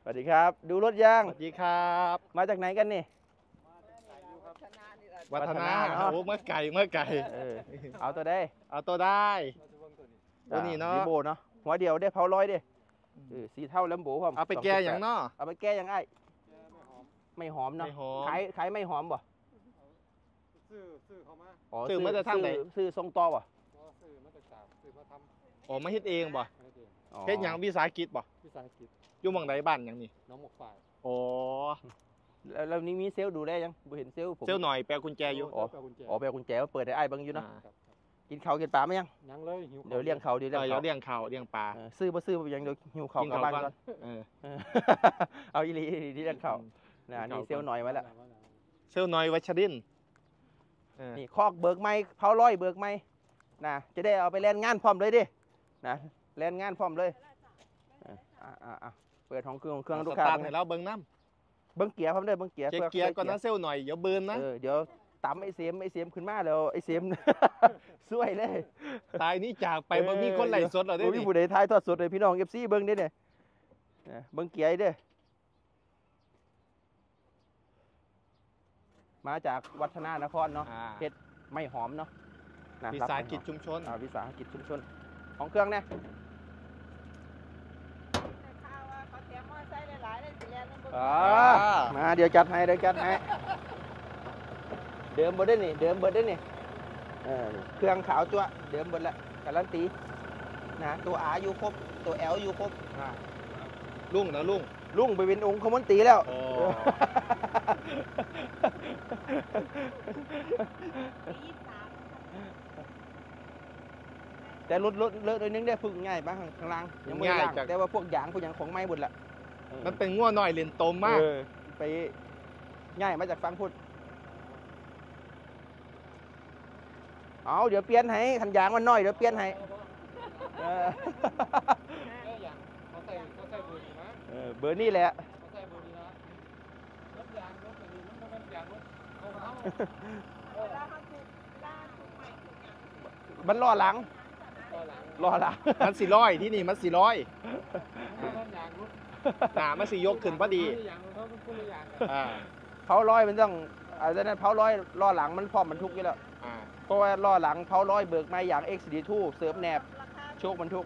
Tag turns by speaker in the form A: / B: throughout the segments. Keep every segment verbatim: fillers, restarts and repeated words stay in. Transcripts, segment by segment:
A: วัสดีครับดูรถยาง
B: สวัสดีครับ
A: มาจากไหนกันนี่
B: วัฒนาโอ้เมื่อไก่เมื่อไก่
A: เอาตัวได้
B: เอาตัวได้ตัวนี้เนาะ
A: รีโบเนาะหัวเดียวได้เผาร้อยดิสีเท่าแลมโบผม
B: เอาไปแก้อย่างเนาะ
A: เอาไปแก้อย่างไอ้ไม่หอมเนาะขายขายไม่หอมบ่
C: ซื้อซื้อเขามา
A: อ๋อซื้อมาจะทำไหนซื้อทรงต่อบ่
C: ซื้อมาจากจากซื้อมาทำ
B: อ๋อไม่เฮ็ดเองบ่เฮ็ดอย่างวิสาหกิจบ่
C: วิสาหกิจ
B: อยู่หม่องไหนบ้านอย่างนี้
C: น้องหมกฝ่าย
B: อ๋อ
A: แล้วนี่มีเซลล์ดูได้ยังบ่เห็นเซลล์ผม
B: เซลล์หน่อยแปลกุญแจอยู่
A: อ๋ออ๋อแปลกุญแจมาเปิดได้ไอ้บังอยู่เนาะกินข้าวกินปลาไหมยัง
C: ยังเลยหิว
A: เดี๋ยวเลี้ยงเขาเดี๋ยวเลี้
B: ยงเขาเลี้ยงปลา
A: ซื้อบ่ซื้อยังเดี๋ยวหิวข้าวกลับบ้านก่อนเอาอีหลีที่เลี้ยงเขานะนี่เซลล์หน่อยมาแล้ว
B: เซลล์หน่อยวัชริน
A: นี่คอกเบิกไม้เผาร้อยเบิกไม้นะจะได้เอาไปแล่นงานพร้อมเลยดินะแล่นงานพร้อมเลยอ่าเปิดของเครื่องเครื่องลูกค้า
B: ให้เราเบิ้งน้
A: ำเบิ้งเกียร์พร้อมเลยเบิ้งเกียร์
B: เกียร์ก่อนนะเซลล์หน่อยเดี๋ยวเบิร์นนะ
A: เดี๋ยวตำไอเสียมไอเสียมขึ้นมาแล้วไอเสียมสวยเลย
B: ตายนี้จากไปบ่มีคนไหลสดหรอเด้
A: บ่มีผู้ใดทายทอดสดเลยพี่น้องเอฟซีเบิ้งได้เนี่ยเบิ้งเกียร์เด้มาจากวัฒนานครเนาะเฮ็ดไม่หอมเนาะ
B: วิสาหกิจชุมชน
A: วิสาหกิจชุมชนของเครื่องเนี่ยมาเดี๋ยวจัดให้เดี๋ยวจัดให้เดิมเบิดได้นี่เดิมเบิดได้นี่เครื่องขาวจั่วเดิมเบิดละการันตีนะตัวอาอยู่ครบตัวแอลอยู่ครบ
B: ลุงนะลุง
A: ลุงไปเป็นองค์คมนตรีแล้วแต่รถรถเลอะโดยนึงได้ฝึกง่ายบ้างข้างล่างยังไม่ล่างแต่ว่าพวกยางพวกยางของไม้หมดละ
B: มันเป็นง่วหน่อยเลนโตมมาก
A: ไปง่ายมาจากฟังพูดเอาเดี๋ยวเปลี่ยนให้ขันยางมันน้อยเดี๋ยวเปลี่ยนให้เบอร์นี่แหละมันล่อหลังล่อหลัง
B: มันสี่ร้อยที่นี่มันสี่ร้อยหนามันสี่ยกขึ้นพอดี
A: เผาร้อยมันต้องอะไรนั่นเผาร้อยล่อหลังมันพร้อมมันทุกอยู่แล้วเพราะว่าล่อหลังเผาร้อยเบิกมาอย่าง เอ็กซ์ ดี ทู เสริมแนบโชคมันทุก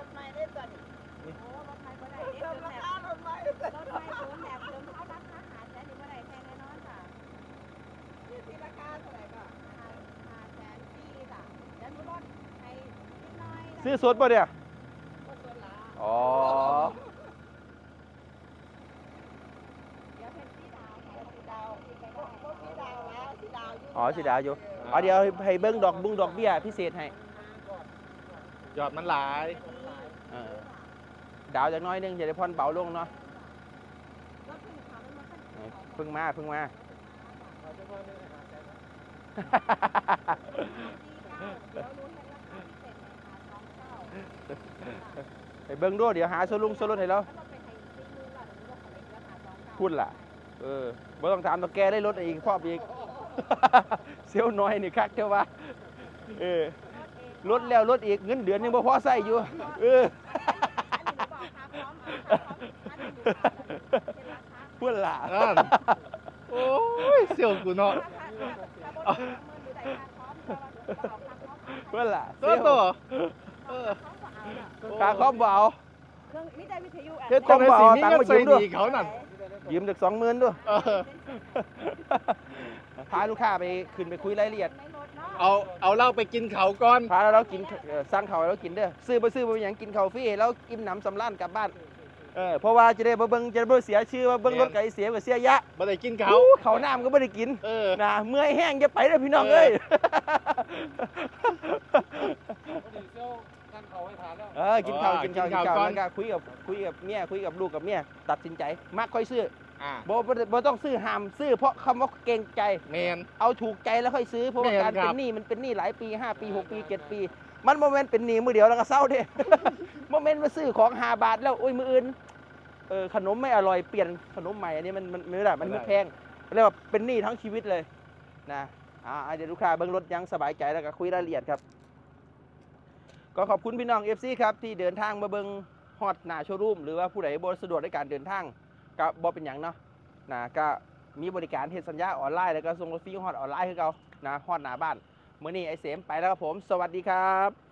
A: ซื้อสดป่ะเนี่ยอ๋ออ๋อสีดาวอยู่อ๋อเดี๋ยวให้เบิ้งดอกบุ้งดอกเบี้ยพิเศษให้
B: ยอดมันหลาย
A: ดาวจากน้อยนึงจะได้ผ่อนเบาลงเนาะเพิ่งมาเพิ่งมาไปเบิ้งด้วยเดี๋ยวหาโซลุงโซลุนให้เราพูดล่ะเออบ่ต้องถามตัวแกได้รถอีกครอบอีกเซลน้อยนี่คักเท่าว่าเออรถแล้วรถอีกเงินเดือนยังบ่พอใส่อยู่เออพูดล่ะ
B: โอ้ยเซลกูเนาะ
A: พูดล่ะ
B: ตัวตัว
A: ค่าคอมเบา
B: เฮ็ดคอมเบาตังค์มายืมด้วยเขานั่น
A: ยืมจากสองหมื่นด้วยพาลูกค้าไปขึ้นไปคุยรายละเอียด
B: เอาเอาเหล้าไปกินเขาก่อน
A: พาเรากินสร้างเขาเรากินเด้อซื้อไปซื้อไปอย่างกินเขาฟรีแล้วกินน้ำสำล้านกลับบ้านเออเพราะว่าจะได้เบิ้งจะได้เสียชื่อว่าเบิ้งรถไก่เสียกับเสียยะ
B: บ่ได้กินเขา
A: เขาน้ำก็ไม่ได้กินนะเมื่อยแห้งจะไปเลยพี่น้องเอ้ยเออกินข้าวกินข้าวกินข้าวก่อนก็คุยกับคุยกับเมียคุยกับลูกกับเมียตัดสินใจมักค่อยซื้อบ่บ่ต้องซื้อห้ามซื้อเพราะคำว่าเกรงใจ
B: แมน
A: เอาถูกใจแล้วค่อยซื้อเพราะว่าการเป็นหนี้มันเป็นหนี้หลายปีห้าปีหกปีเจ็ดปีมันโมเมนต์เป็นหนี้มือเดียวแล้วก็เศร้าเด้โมเมนต์มาซื้อของห้าบาทแล้วโอ้ยมืออื่นเออขนมไม่อร่อยเปลี่ยนขนมใหม่อันนี้มันมันไม่ได้มันไม่แพงเรียกว่าเป็นหนี้ทั้งชีวิตเลยนะอ่าเดี๋ยวลูกค้าเบิ้งรถยังสบายใจแล้วก็คุยรายละเอียดครับก็ขอบคุณพี่น้อง เอฟ ซี ครับที่เดินทางมาเบิ้งฮอดหน้าโชว์รูมหรือว่าผู้ใดบ่สะดวกในการเดินทางก็บ่เป็นหยังเนาะนะก็มีบริการเฮ็ดสัญญาออนไลน์แล้วก็ส่งรถฟรีฮอดออนไลน์คือเก่านะฮอดหน้าบ้านมื้อนี้ไอ้เสมไปแล้วครับผมสวัสดีครับ